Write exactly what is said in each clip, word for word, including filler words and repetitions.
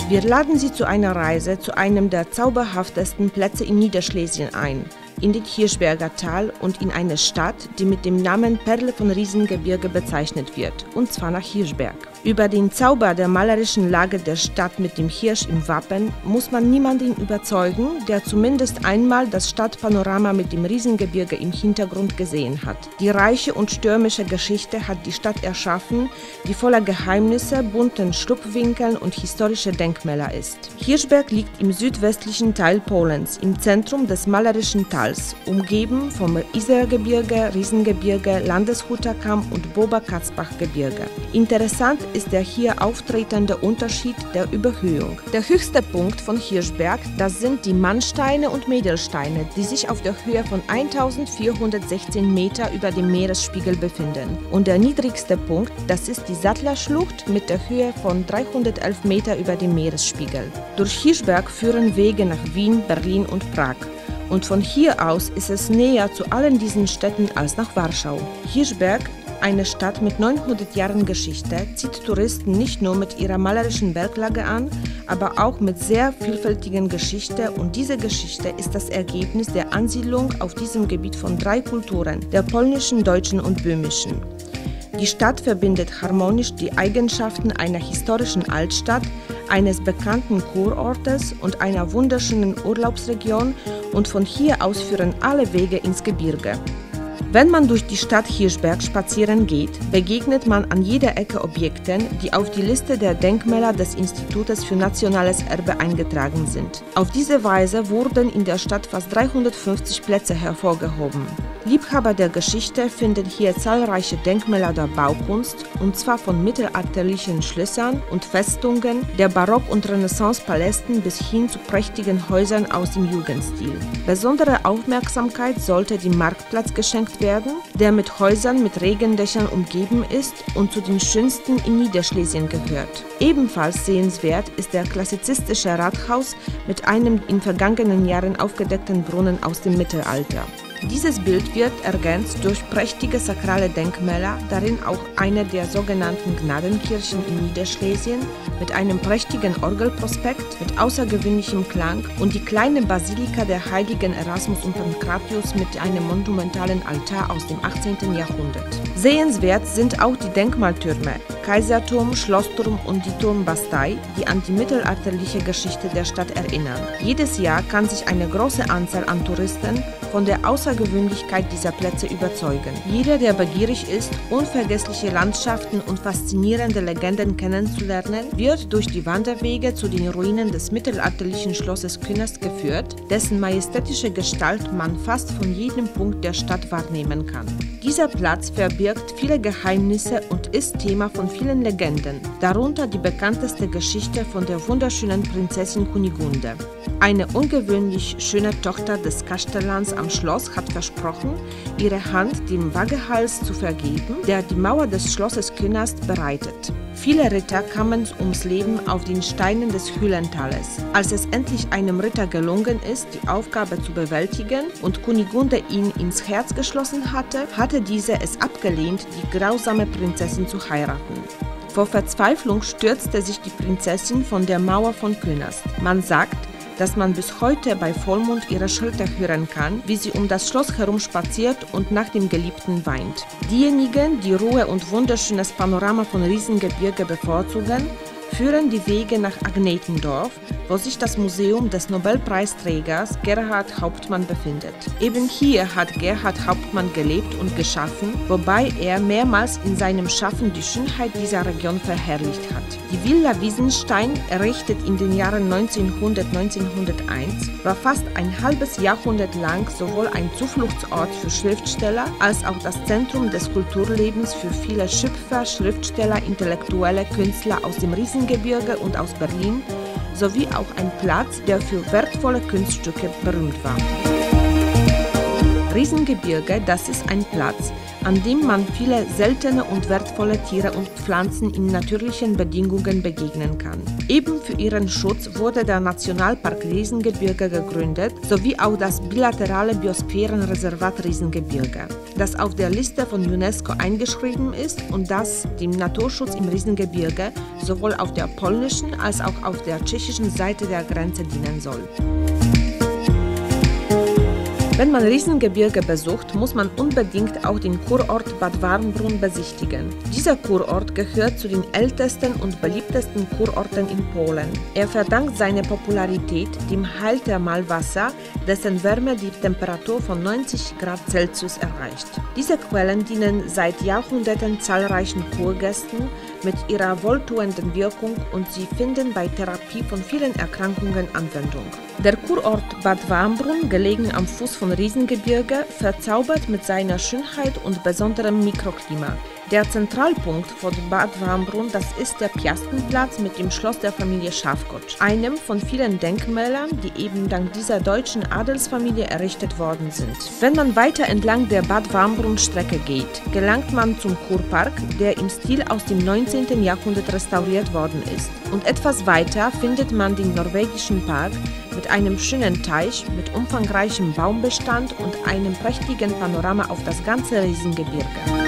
Wir laden Sie zu einer Reise zu einem der zauberhaftesten Plätze in Niederschlesien ein, in den Hirschberger Tal und in eine Stadt, die mit dem Namen Perle von Riesengebirge bezeichnet wird, und zwar nach Hirschberg. Über den Zauber der malerischen Lage der Stadt mit dem Hirsch im Wappen muss man niemanden überzeugen, der zumindest einmal das Stadtpanorama mit dem Riesengebirge im Hintergrund gesehen hat. Die reiche und stürmische Geschichte hat die Stadt erschaffen, die voller Geheimnisse, bunten Schlupfwinkeln und historischer Denkmäler ist. Hirschberg liegt im südwestlichen Teil Polens, im Zentrum des malerischen Tals, umgeben vom Isergebirge, Riesengebirge, Landeshuterkamm und Bober-Katzbach-Gebirge. Interessant ist der hier auftretende Unterschied der Überhöhung. Der höchste Punkt von Hirschberg, das sind die Mannsteine und Mädelsteine, die sich auf der Höhe von eintausendvierhundertsechzehn Meter über dem Meeresspiegel befinden. Und der niedrigste Punkt, das ist die Sattlerschlucht mit der Höhe von dreihundertelf Meter über dem Meeresspiegel. Durch Hirschberg führen Wege nach Wien, Berlin und Prag. Und von hier aus ist es näher zu allen diesen Städten als nach Warschau. Hirschberg, eine Stadt mit neunhundert Jahren Geschichte, zieht Touristen nicht nur mit ihrer malerischen Berglage an, aber auch mit sehr vielfältigen Geschichte, und diese Geschichte ist das Ergebnis der Ansiedlung auf diesem Gebiet von drei Kulturen, der polnischen, deutschen und böhmischen. Die Stadt verbindet harmonisch die Eigenschaften einer historischen Altstadt, eines bekannten Kurortes und einer wunderschönen Urlaubsregion, und von hier aus führen alle Wege ins Gebirge. Wenn man durch die Stadt Hirschberg spazieren geht, begegnet man an jeder Ecke Objekten, die auf die Liste der Denkmäler des Institutes für nationales Erbe eingetragen sind. Auf diese Weise wurden in der Stadt fast dreihundertfünfzig Plätze hervorgehoben. Liebhaber der Geschichte finden hier zahlreiche Denkmäler der Baukunst, und zwar von mittelalterlichen Schlössern und Festungen, der Barock- und Renaissance-Palästen bis hin zu prächtigen Häusern aus dem Jugendstil. Besondere Aufmerksamkeit sollte dem Marktplatz geschenkt werden, der mit Häusern mit Regendächern umgeben ist und zu den schönsten in Niederschlesien gehört. Ebenfalls sehenswert ist der klassizistische Rathaus mit einem in vergangenen Jahren aufgedeckten Brunnen aus dem Mittelalter. Dieses Bild wird ergänzt durch prächtige sakrale Denkmäler, darin auch eine der sogenannten Gnadenkirchen in Niederschlesien mit einem prächtigen Orgelprospekt mit außergewöhnlichem Klang und die kleine Basilika der Heiligen Erasmus und Pankratius mit einem monumentalen Altar aus dem achtzehnten Jahrhundert. Sehenswert sind auch die Denkmaltürme Kaiserturm, Schlossturm und die Turmbastei, die an die mittelalterliche Geschichte der Stadt erinnern. Jedes Jahr kann sich eine große Anzahl an Touristen von der Außergewöhnlichkeit dieser Plätze überzeugen. Jeder, der begierig ist, unvergessliche Landschaften und faszinierende Legenden kennenzulernen, wird durch die Wanderwege zu den Ruinen des mittelalterlichen Schlosses Künast geführt, dessen majestätische Gestalt man fast von jedem Punkt der Stadt wahrnehmen kann. Dieser Platz verbirgt viele Geheimnisse und ist Thema von vielen Legenden, darunter die bekannteste Geschichte von der wunderschönen Prinzessin Kunigunde. Eine ungewöhnlich schöne Tochter des Kastellans am Schloss hat versprochen, ihre Hand dem Wagehals zu vergeben, der die Mauer des Schlosses Künast bereitet. Viele Ritter kamen ums Leben auf den Steinen des Hüllentales. Als es endlich einem Ritter gelungen ist, die Aufgabe zu bewältigen und Kunigunde ihn ins Herz geschlossen hatte, hatte diese es abgelehnt, die grausame Prinzessin zu heiraten. Vor Verzweiflung stürzte sich die Prinzessin von der Mauer von Künast. Man sagt, dass man bis heute bei Vollmond ihre Schritte hören kann, wie sie um das Schloss herum spaziert und nach dem Geliebten weint. Diejenigen, die Ruhe und wunderschönes Panorama von Riesengebirge bevorzugen, führen die Wege nach Agnetendorf, wo sich das Museum des Nobelpreisträgers Gerhard Hauptmann befindet. Eben hier hat Gerhard Hauptmann gelebt und geschaffen, wobei er mehrmals in seinem Schaffen die Schönheit dieser Region verherrlicht hat. Die Villa Wiesenstein, errichtet in den Jahren neunzehnhundert bis neunzehnhunderteins, war fast ein halbes Jahrhundert lang sowohl ein Zufluchtsort für Schriftsteller als auch das Zentrum des Kulturlebens für viele Schöpfer, Schriftsteller, intellektuelle Künstler aus dem Riesengebirge und aus Berlin, sowie auch ein Platz, der für wertvolle Kunststücke berühmt war. Riesengebirge, das ist ein Platz, an dem man viele seltene und wertvolle Tiere und Pflanzen in natürlichen Bedingungen begegnen kann. Eben für ihren Schutz wurde der Nationalpark Riesengebirge gegründet, sowie auch das bilaterale Biosphärenreservat Riesengebirge, das auf der Liste von UNESCO eingeschrieben ist und das dem Naturschutz im Riesengebirge sowohl auf der polnischen als auch auf der tschechischen Seite der Grenze dienen soll. Wenn man Riesengebirge besucht, muss man unbedingt auch den Kurort Bad Warmbrunn besichtigen. Dieser Kurort gehört zu den ältesten und beliebtesten Kurorten in Polen. Er verdankt seine Popularität dem Heilthermalwasser, dessen Wärme die Temperatur von neunzig Grad Celsius erreicht. Diese Quellen dienen seit Jahrhunderten zahlreichen Kurgästen mit ihrer wohltuenden Wirkung und sie finden bei Therapie von vielen Erkrankungen Anwendung. Der Kurort Bad Warmbrunn, gelegen am Fuß von Riesengebirge, verzaubert mit seiner Schönheit und besonderem Mikroklima. Der Zentralpunkt von Bad Warmbrunn, das ist der Piastenplatz mit dem Schloss der Familie Schafgotsch, einem von vielen Denkmälern, die eben dank dieser deutschen Adelsfamilie errichtet worden sind. Wenn man weiter entlang der Bad Warmbrunn-Strecke geht, gelangt man zum Kurpark, der im Stil aus dem neunzehnten Jahrhundert restauriert worden ist. Und etwas weiter findet man den norwegischen Park mit einem schönen Teich, mit umfangreichem Baumbestand und einem prächtigen Panorama auf das ganze Riesengebirge.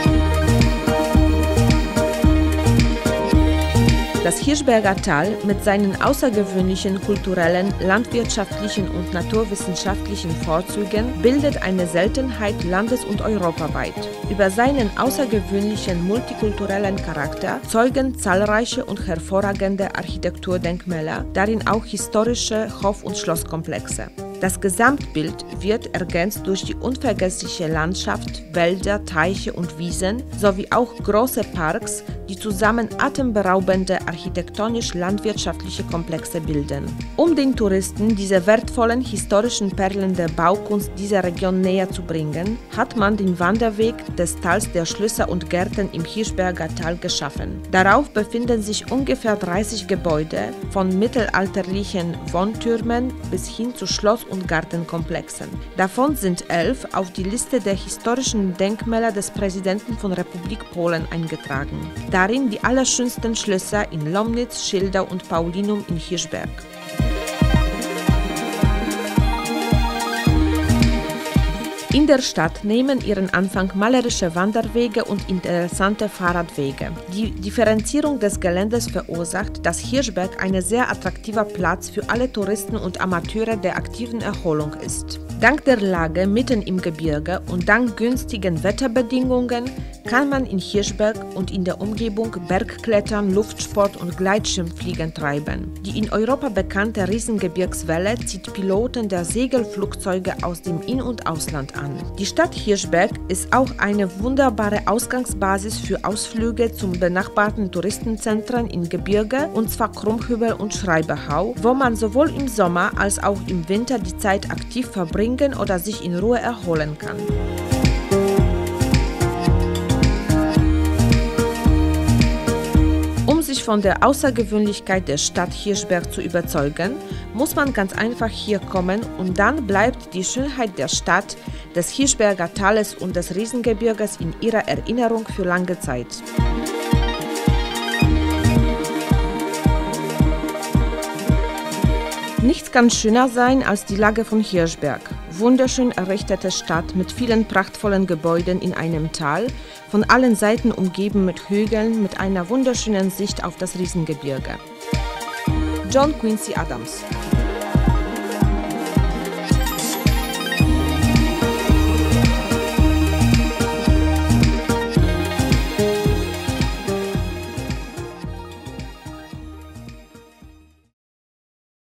Das Hirschberger Tal mit seinen außergewöhnlichen kulturellen, landwirtschaftlichen und naturwissenschaftlichen Vorzügen bildet eine Seltenheit landes- und europaweit. Über seinen außergewöhnlichen multikulturellen Charakter zeugen zahlreiche und hervorragende Architekturdenkmäler, darin auch historische Hof- und Schlosskomplexe. Das Gesamtbild wird ergänzt durch die unvergessliche Landschaft, Wälder, Teiche und Wiesen sowie auch große Parks, die zusammen atemberaubende architektonisch-landwirtschaftliche Komplexe bilden. Um den Touristen diese wertvollen historischen Perlen der Baukunst dieser Region näher zu bringen, hat man den Wanderweg des Tals der Schlösser und Gärten im Hirschberger Tal geschaffen. Darauf befinden sich ungefähr dreißig Gebäude, von mittelalterlichen Wohntürmen bis hin zu Schloss- und Gartenkomplexen. Davon sind elf auf die Liste der historischen Denkmäler des Präsidenten von Republik Polen eingetragen. Darin die allerschönsten Schlösser in Lomnitz, Schildau und Paulinum in Hirschberg. In der Stadt nehmen ihren Anfang malerische Wanderwege und interessante Fahrradwege. Die Differenzierung des Geländes verursacht, dass Hirschberg ein sehr attraktiver Platz für alle Touristen und Amateure der aktiven Erholung ist. Dank der Lage mitten im Gebirge und dank günstigen Wetterbedingungen kann man in Hirschberg und in der Umgebung Bergklettern, Luftsport und Gleitschirmfliegen treiben. Die in Europa bekannte Riesengebirgswelle zieht Piloten der Segelflugzeuge aus dem In- und Ausland an. Die Stadt Hirschberg ist auch eine wunderbare Ausgangsbasis für Ausflüge zum benachbarten Touristenzentren im Gebirge, und zwar Krummhübel und Schreiberhau, wo man sowohl im Sommer als auch im Winter die Zeit aktiv verbringen oder sich in Ruhe erholen kann. Um sich von der Außergewöhnlichkeit der Stadt Hirschberg zu überzeugen, muss man ganz einfach hier kommen und dann bleibt die Schönheit der Stadt, des Hirschberger Tales und des Riesengebirges in ihrer Erinnerung für lange Zeit. Nichts kann schöner sein als die Lage von Hirschberg. Wunderschön errichtete Stadt mit vielen prachtvollen Gebäuden in einem Tal, von allen Seiten umgeben mit Hügeln, mit einer wunderschönen Sicht auf das Riesengebirge. John Quincy Adams.